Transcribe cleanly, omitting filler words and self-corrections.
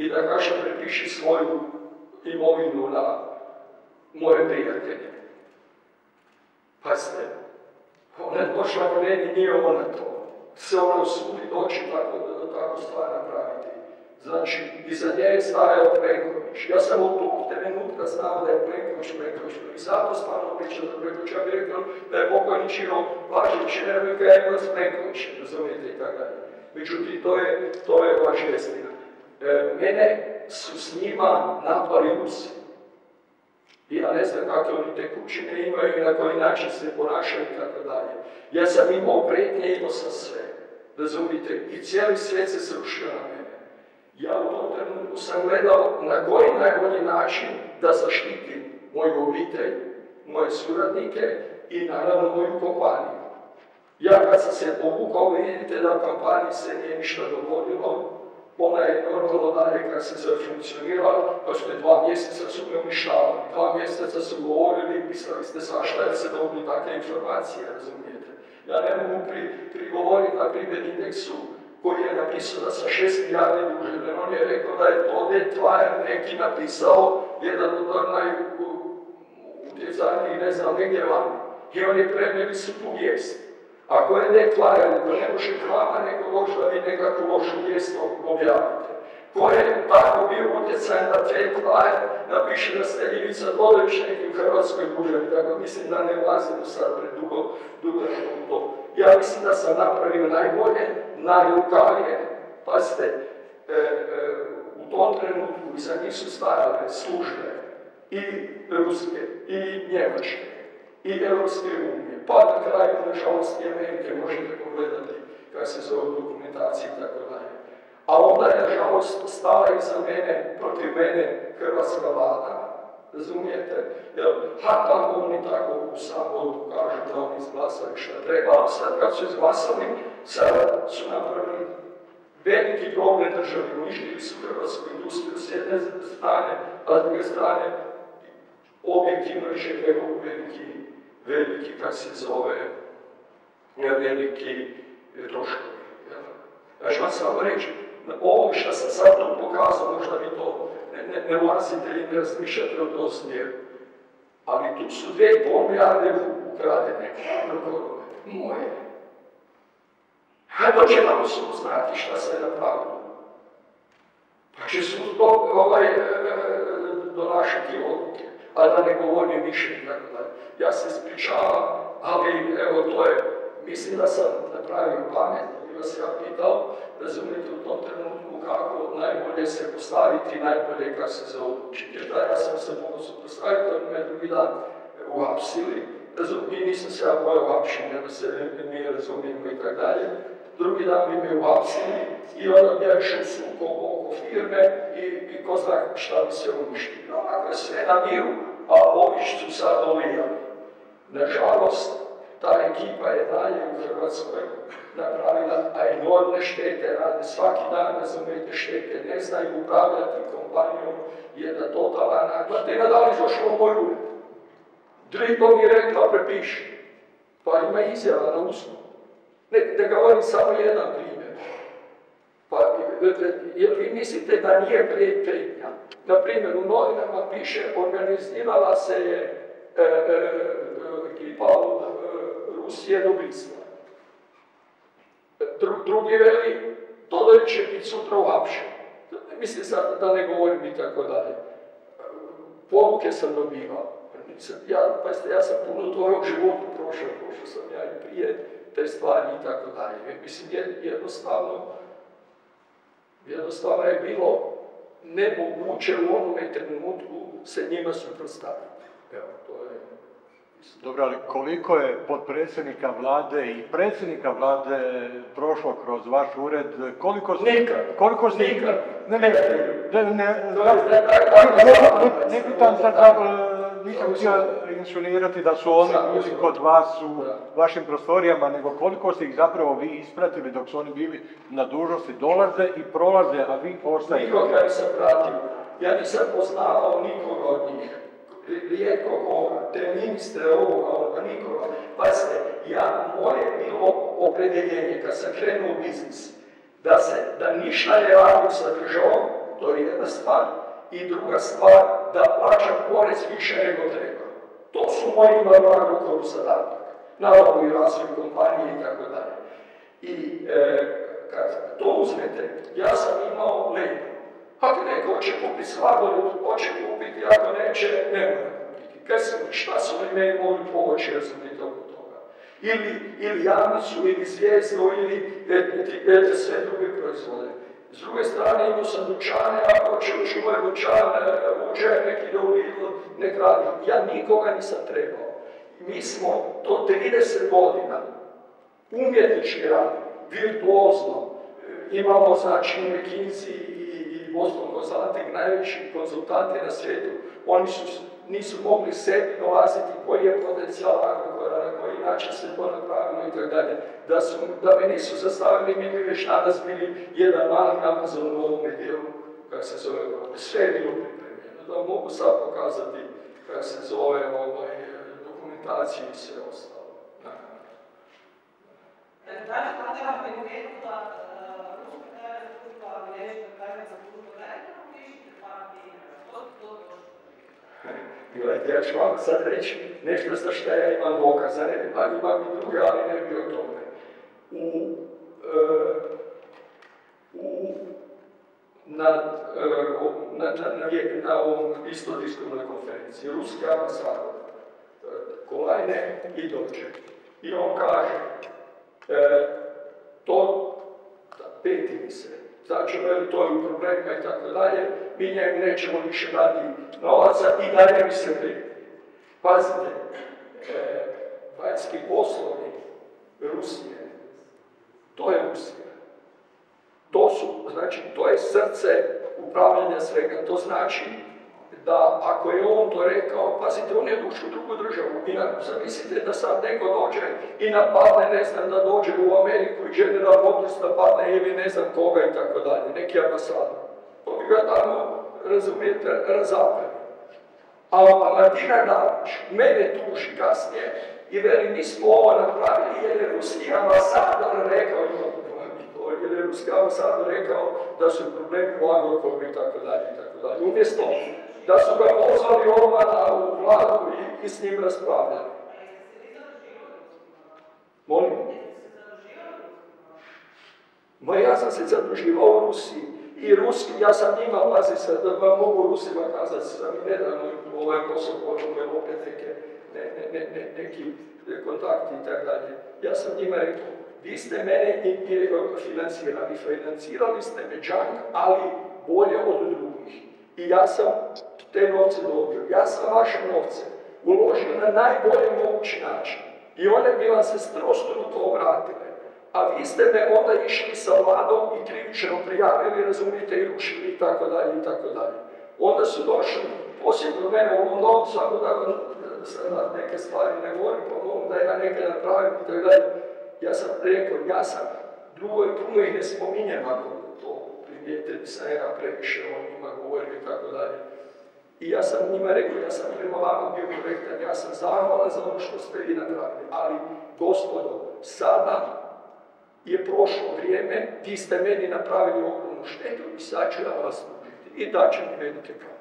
i da kaže prepiši svoju imovinu na moje prijatelje. Pazite, ona je došla k meni, nije ona to. Se ona usudi doći tako stvar napraviti. Znači, iza nje je stajao Plenković. Ja sam od tog trenutka znao da je Plenković. I zato stvarno pričam za Plenković. Ja bih rekao da je pokojni Čiro Blažić, ne krenula s Plenkovićem, razumijete i tako dalje. Međutim, to je vaša istina. Mene su s njima napali Rusi. I ja ne znam kakve oni te kućine imaju i na koji način se ponašaju i tako dalje. Ja sam imao prijetnje, imao sam sve. Razumite? I cijeli svijet se srušio na mene. Ja u tom trenutku sam gledao na koji najbolji način da zaštitim moju obitelj, moje suradnike i naravno moju kompaniju. Ja kad sam se povukao, vidite da u kompaniji se nije ništa dogodilo. Ona je normalno dalje kad se funkcionirala, pa što je 2 mjeseca su me uništavali. 2 mjeseca su govorili i mislili ste svašta jer se dobili takve informacije, razumijete. Ja ne mogu prigovoriti na primjer indeksu koji je napisao da sam 6 milijardi dužen. On je rekao da je to Detvajer neki napisao, jedan od najutjecajnijih, ne znam, negdje vani. I oni prenijeli su tu vijest. Ako je Detvajer, to ne može vama nego doći da vi nekakvu lošu vijest objavite. Ko je tako bio utjecajan da Detvajer napiše da ste Ivica Todorić neki u Hrvatskoj duženi, tako mislim da ne ulazimo sad predugo u to. Ja mislim da sam napravio najbolje, najlukavije. Pazite, u tom trenutku iza njih su stajale službe i ruske, i njemačke, i Europske unije, pa na kraju, nažalost, i Amerike, možete pogledati kako se zove dokumentacija i tako dalje. A onda je, nažalost, stala iza mene, protiv mene, hrvatska vlada, razumijete? Jer tamo oni tako u Saboru kažu da oni izglasaju šta treba, a sad kad su izglasali, sad su napravili veliki problem državi, uništili su hrvatsku industriju s jedne strane, a s druge strane objektivno je veliki, kad se zove, veliki troškovi. Ja ću vam samo reći, ovo što sam sad tu pokazao, možda vi to ne ulazite i ne razmišljate o tom smjeru. Ali tu su 2,5 milijarde ukradene, moje. Hajde će nam su znati šta se napravilo. Pa će su donašati odluke, a da ne govorim više i tako dalje. Ja se ispričavam, ali evo to je, mislim da sam napravio pametno, bi vas ja pitao, razumijete u tom trenutku kako najbolje se postaviti, najbolje kako se zaodlučiti. Jer da ja sam se mogao supostaviti, ali me drugi dan uhapsili, i nisam se ja bojao uhapšenja, da se mi razumijemo i tako dalje. Drugi dan bi me uhapsili i onda bi ja išao sukob oko firme i ko zna šta bi se uništilo. Onako je sve na miru, a ovi su sad dolijali. Nažalost, ta ekipa je dalje u Hrvatskoj napravila enormne štete, rade svaki dan, razumijete, štete, ne znaju upravljati kompanijom, jedna totalna nakladina, da li došlo u moj ured. Drito mi je rekla, prepiši. Pa ima izjava na uslu. Da govorim samo jedan primjer. Pa, jer vi mislite da nije prijetnja? Na primjer, u novinama piše, organizirala se je ekipa od Rusije do Brisla. Drugi veli, Todorić će biti sutra uhapšen. Mislim sad da ne govorim i tako dalje. Poruke sam dobivao. Ja sam puno toga u životu prošao sam ja i prije te stvari i tako dalje. Mislim, jednostavno je bilo nemoguće u onome trenutku se njima suprotstaviti. Evo, to je... Dobro, ali koliko je potpredsjednika vlade i predsjednika vlade prošlo kroz vaš ured? Nikad. Ne pitam sad, nisam htio insinuirati da su oni ljudi kod vas u vašim prostorijama, nego koliko ste ih zapravo vi ispratili dok su oni bili na dužnosti, dolaze i prolaze, a vi ostajete. Nikoga nisam pratio. Ja nisam poznavao nikoga od njih. Rijetko koga, te ministre ovoga, nikoga. Pazite, moje je bilo opredjeljenje kad sam krenuo u biznis, da ništa ne radim sa državom, to je jedna jedna stvar. I druga stvar, da plaćam porez više nego treba. To su moji u Agrokoru zadatak. Naravno i razvoj kompanije i tako dalje. I kad to uzmete, ja sam imao Lenu. Ako neko hoće kupiti sladoled, hoće kupiti, ako neće, ne mora kupiti. Šta su li meni mogli pomoći razumjeti oko toga? Ili Jamnicu, ili Zvijezdu, ili sve druge proizvode. S druge strane imao sam dućane, ako će ući u moj dućan, uđe neki da u Lidl, nek radi. Ja nikoga nisam trebao. Mi smo to 30 godina umjetnički radili, virtuozno. Imamo, znači, McKinsey i Boston Consulting, najveći konzultanti na svijetu. Oni nisu mogli sebi dolaziti koji je potencijal Agrokora, na koji način se to napravilo i tako dalje. Da me nisu zastavili, mi bi već danas bili jedan mali Amazon u ovome dijelu, kako se zove Europe. Sve je bilo pripremljeno. Da mogu sad pokazati kako se zove dokumentaciju i sve ostalo. Gledajte, ja ću vam sad reći nešto za što ja imam dokazane, a imam i druge, ali ne bi o tome. Na ovom istodiskovnoj konferenciji, ruski ambasador, Kolajne i dođe. I on kaže, peti mi se, znači to je u problemima i tako dalje, mi njemu nećemo više dati novaca i dalje mi se prijeti. Pazite, vanjski poslovi Rusije, to je Rusija. To je srce upravljanja svega. To znači da ako je on to rekao, pazite, on je došao u drugu državu. I zamislite da sad neko dođe i napadne, ne znam, da dođe u Ameriku i General Motors napadne ili ne znam koga i tako dalje, neki ambasador. To bi ga tamo, razumijete, razapeli. A Martina Dalić mene tuži kasnije i veli, mi smo ovo napravili jer je ruski ambasador rekao, jer je ruski ambasador rekao da su problemi u Agrokoru i tako dalje i tako dalje. Umjesto da su ga pozvali odmah u vladu i s njim raspravljali. Molim? Ma ja sam se zaduživao u Rusiji i ruski, ja sam njima, pazi sad, da vam mogu Rusima kazati, sam i nedavno ovaj posao počeo opet neki kontakti i tako dalje. Ja sam njima rekao, vi ste mene financirali ste me džang, ali bolje od drugih. I ja sam te novce dobio. Ja sam vaše novce uložio na najbolji mogući način. I one bi vam se strostruko vratile. A vi ste me onda išli sa vladom i krivično prijavili, razumijete, i rušili i tako dalje i tako dalje. Onda su došli poslije do mene u London, samo da neke stvari ne govorim, da ja nekaj napravim i tako dalje. Ja sam rekao, drugo i puno ih ne spominjem ako to primijete, nisam ja previše o njima govorio i tako dalje. I ja sam njima rekao, ja sam prema vama bio korektan, ja sam zahvalan za ono što ste vi napravili. Ali, gospodo, sada je prošlo vrijeme, vi ste meni napravili ogromnu štetu i sad ću ja vas tužiti. I daće mi velike kazne.